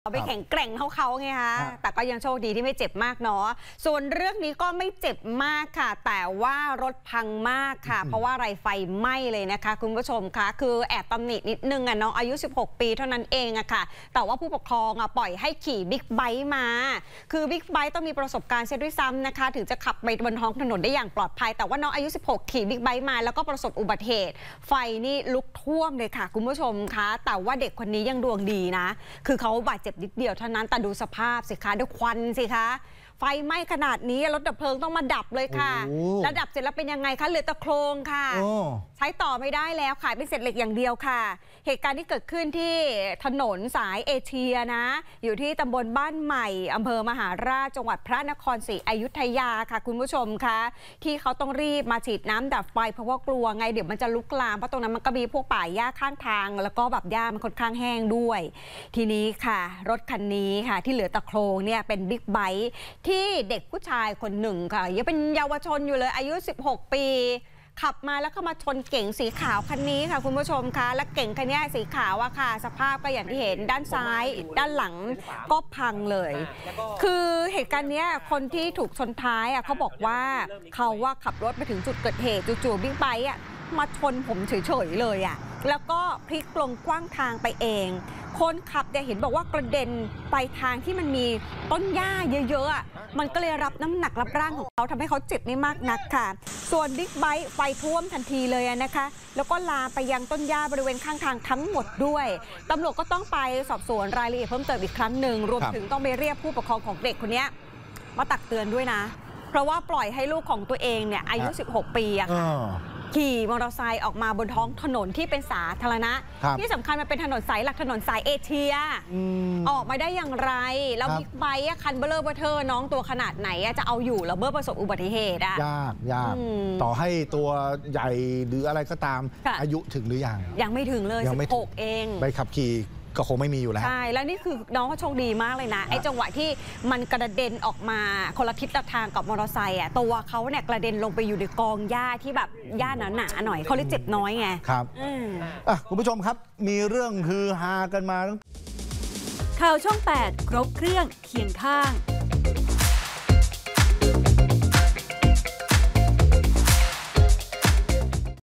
ไปแข่งแกร่งเท่าเขาไงคะแต่ก็ยังโชคดีที่ไม่เจ็บมากเนาะส่วนเรื่องนี้ก็ไม่เจ็บมากค่ะแต่ว่ารถพังมากค่ะเพราะว่าอะไรไฟไหม้เลยนะคะคุณผู้ชมคะคือแอบตำหนินิดนึงน้องอายุ16 ปีเท่านั้นเองอะค่ะแต่ว่าผู้ปกครองปล่อยให้ขี่บิ๊กไบค์มาคือบิ๊กไบค์ต้องมีประสบการณ์เสียด้วยซ้ำนะคะถึงจะขับไปบนท้องถนนได้อย่างปลอดภัยแต่ว่าน้องอายุ16ขี่บิ๊กไบค์มาแล้วก็ประสบอุบัติเหตุไฟนี่ลุกท่วมเลยค่ะคุณผู้ชมคะแต่ว่าเด็กคนนี้ยังดวงดีนะคือเขาบาดเจ็บนิดเดียวเท่านั้นแต่ดูสภาพสิคะดูควันสิคะไฟไหม้ขนาดนี้รถดับเพลิงต้องมาดับเลยค่ะแล้วดับเสร็จแล้วเป็นยังไงคะเหลือแต่โครงค่ะใช้ต่อไม่ได้แล้วขายเป็นเศษเหล็กอย่างเดียวค่ะเหตุการณ์ที่เกิดขึ้นที่ถนนสายเอเชียนะอยู่ที่ตำบลบ้านใหม่อำเภอมหาราชจังหวัดพระนครศรีอยุธยาค่ะคุณผู้ชมคะที่เขาต้องรีบมาฉีดน้ำดับไฟเพราะว่ากลัวไงเดี๋ยวมันจะลุกลามเพราะตรงนั้นมันก็มีพวกป่าหญ้าข้างทางแล้วก็แบบหญ้ามันค่อนข้างแห้งด้วยทีนี้ค่ะรถคันนี้ค่ะที่เหลือแต่โครงเนี่ยเป็นบิ๊กไบค์ที่เด็กผู้ชายคนหนึ่งค่ะยังเป็นเยาวชนอยู่เลยอายุ16 ปีขับมาแล้วก็มาชนเก๋งสีขาวคันนี้ค่ะคุณผู้ชมคะและเก๋งคันนี้สีขาวอะค่ะสภาพก็อย่างที่เห็นด้านซ้ายด้านหลังก็พังเลยคือเหตุการณ์นี้คนที่ถูกชนท้ายอะเขาบอกว่าเขาว่าขับรถไปถึงจุดเกิดเหตุจู่ๆบิ๊กไบค์อะมาชนผมเฉยๆเลยอะแล้วก็พลิกลงกว้างทางไปเองคนขับเนี่ยเห็นบอกว่ากระเด็นไปทางที่มันมีต้นหญ้าเยอะๆมันก็เลยรับน้ำหนักรับร่างของเขาทำให้เขาเจ็บไม่มากนักค่ะส่วนบิ๊กไบค์ไฟท่วมทันทีเลยนะคะแล้วก็ลามไปยังต้นหญ้าบริเวณข้างทางทั้งหมดด้วยตำรวจก็ต้องไปสอบสวนรายละเอียดเพิ่มเติมอีกครั้งหนึ่งรวมถึงต้องไปเรียกผู้ปกครองของเด็กคนนี้มาตักเตือนด้วยนะเพราะว่าปล่อยให้ลูกของตัวเองเนี่ยอายุ16 ปีอะค่ะขี่มอเตอร์ไซค์ออกมาบนท้องถนนที่เป็นสาธารณะที่สำคัญมันเป็นถนนสายหลักถนนสายเอเชียออกมาได้อย่างไรแล้วบิ๊กไบค์คันเบลเลอร์เบอร์เทอร์น้องตัวขนาดไหนจะเอาอยู่แล้วเมื่อประสบอุบัติเหตุยากต่อให้ตัวใหญ่หรืออะไรก็ตามอายุถึงหรือยังไม่ถึงเลย16เองใบขับขี่ก็คงไม่มีอยู่แล้วใช่แล้วนี่คือน้องก็โชคดีมากเลยนะไอ้จังหวะที่มันกระเด็นออกมาคนละทิศละทางกับมอเตอร์ไซค์ตัวเขาเนี่ยกระเด็นลงไปอยู่ในกองหญ้าที่แบบหญ้าหนาๆหน่อยเขาเลยเจ็บน้อยไงครับคุณผู้ชมครับมีเรื่องฮือฮากันมาข่าวช่อง 8 ครบเครื่องเคียงข้าง